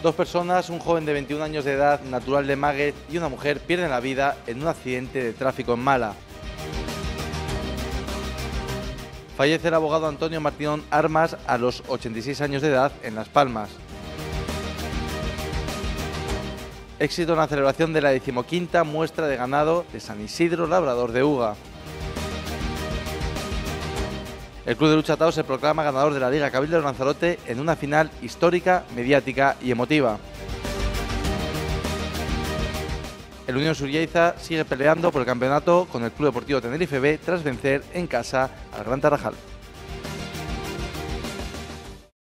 Dos personas, un joven de 21 años de edad, natural de Máguez, y una mujer pierden la vida en un accidente de tráfico en Mala. Fallece el abogado Antonio Martínez Armas a los 86 años de edad en Las Palmas. Éxito en la celebración de la 15ª muestra de ganado de San Isidro Labrador de Uga. El Club de Lucha Tao se proclama ganador de la Liga Cabildo de Lanzarote en una final histórica, mediática y emotiva. El Unión Surieiza sigue peleando por el campeonato con el Club Deportivo Tenerife B tras vencer en casa al Gran Tarajal.